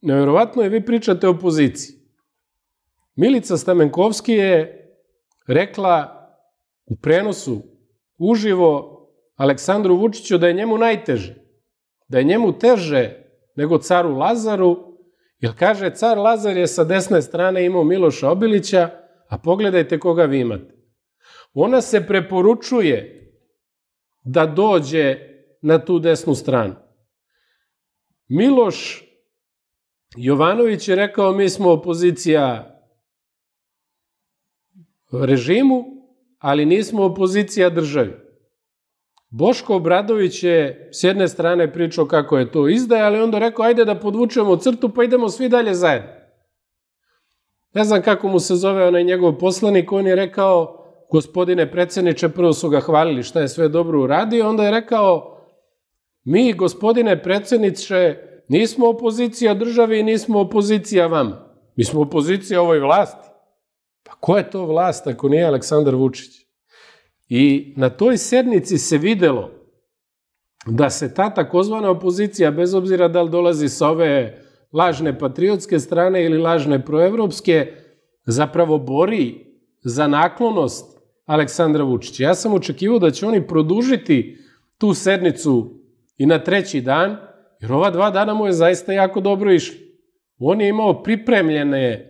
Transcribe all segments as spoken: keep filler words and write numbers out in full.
nevjerovatno je, vi pričate o opoziciji. Milica Stamenkovski je rekla u prenosu uživo Aleksandru Vučiću da je njemu najteže, da je njemu teže nego caru Lazaru, jer kaže, car Lazar je sa desne strane imao Miloša Obilića, a pogledajte koga vi imate. Ona se preporučuje da dođe na tu desnu stranu. Miloš Jovanović je rekao, mi smo opozicija režimu, ali nismo opozicija državi. Boško Obradović je s jedne strane pričao kako je to izdaja, ali onda rekao, ajde da podvučemo crtu, pa idemo svi dalje zajedno. Ne znam kako mu se zove onaj njegov poslanik, on je rekao, gospodine predsjedniče, prvo su ga hvalili šta je sve dobro uradio, onda je rekao, mi, gospodine predsjedniče, nismo opozicija državi i nismo opozicija vama. Mi smo opozicija ovoj vlasti. Pa ko je to vlast ako nije Aleksandar Vučić? I na toj sednici se videlo da se ta takozvana opozicija, bez obzira da li dolazi sa ove lažne patriotske strane ili lažne proevropske, zapravo bori za naklonost Aleksandra Vučića. Ja sam očekivao da će oni produžiti tu sednicu i na treći dan, jer ova dva dana mu je zaista jako dobro išlo. On je imao pripremljene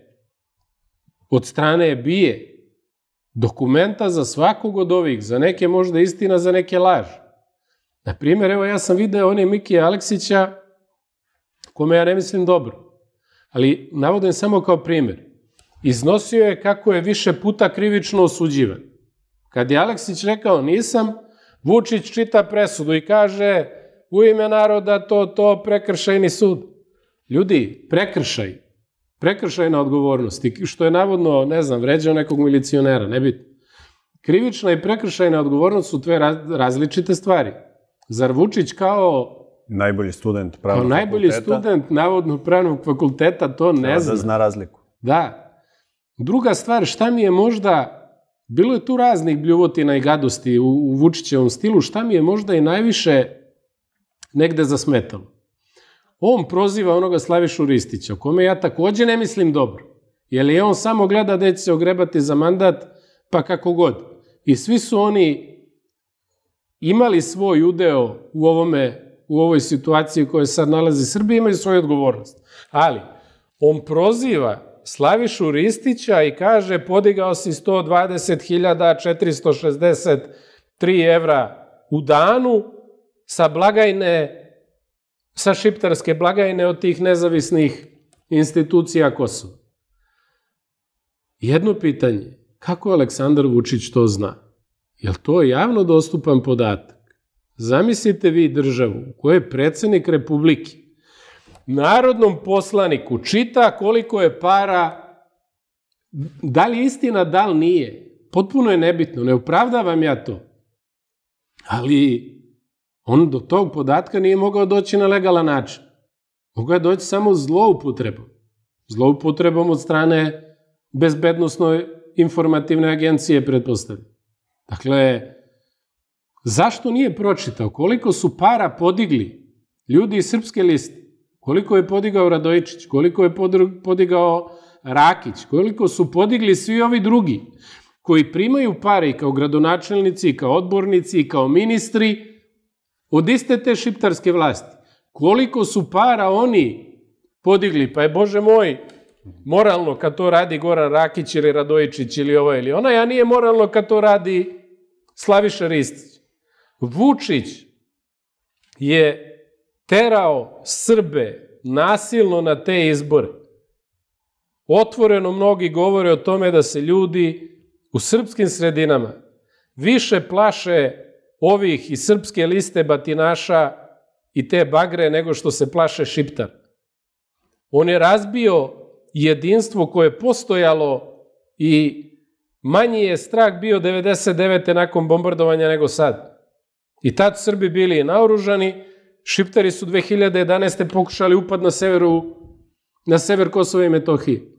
od strane B I A dokumenta za svakog od ovih, za neke možda istina, za neke laž. Naprimjer, evo ja sam video one Mikija Aleksića, kome ja ne mislim dobro, ali navodim samo kao primjer. Iznosio je kako je više puta krivično osuđivan. Kad je Aleksić rekao nisam, Vučić čita presudu i kaže u ime naroda to, to, prekršajni sud. Ljudi, prekršaj, prekršajna odgovornost, što je navodno, ne znam, vređao nekog milicionera, ne biti. Krivična i prekršajna odgovornost su dve različite stvari. Zar Vučić kao najbolji student pravnog fakulteta, najbolji student navodno pravnog fakulteta, to ne zna. Da zna razliku. Da. Druga stvar, šta mi je možda, bilo je tu raznih bljuvotina i gadosti u, u Vučićevom stilu, šta mi je možda i najviše negde zasmetalo. On proziva onoga Slavišu Ristića, o kome ja takođe ne mislim dobro. Jer je on samo gleda da će se ogrebati za mandat, pa kako god. I svi su oni imali svoj udeo u ovome, u ovoj situaciji u kojoj sad nalazi Srbija, imaju svoju odgovornost. Ali, on proziva Slavišu Ristića i kaže podigao si sto dvadeset hiljada četiristo šezdeset tri evra u danu sa blagajne, sa šiptarske blagajne od tih nezavisnih institucija Kosova. Jedno pitanje, kako Aleksandar Vučić to zna? Je li to javno dostupan podatak? Zamislite vi državu u kojoj je predsjednik Republike narodnom poslaniku čita koliko je para, da li je istina, da li nije. Potpuno je nebitno, ne opravdavam ja to. Ali on do tog podatka nije mogao doći na legalan način. Mogao je doći samo zloupotrebom. Zloupotrebom od strane bezbednosnoj informativne agencije, pretpostavljam. Dakle, zašto nije pročitao? Koliko su para podigli ljudi iz Srpske liste? Koliko je podigao Radojičić? Koliko je podigao Rakić? Koliko su podigli svi ovi drugi koji primaju pare i kao gradonačelnici, i kao odbornici, i kao ministri od iste te šiptarske vlasti? Koliko su para oni podigli? Pa je, Bože moj, moralno kad to radi Goran Rakić ili Radojičić ili ovo ili ona, a nije moralno kad to radi Slaviša Ristić. Vučić je terao Srbe nasilno na te izbore. Otvoreno mnogi govore o tome da se ljudi u srpskim sredinama više plaše ovih iz Srpske liste batinaša i te bagre nego što se plaše Šiptar. On je razbio jedinstvo koje je postojalo i manji je strah bio devedeset devete nakon bombardovanja nego sad. I tad Srbi bili naoružani, Šiptari su dve hiljade jedanaeste pokušali upad na severu, na sever Kosova i Metohije.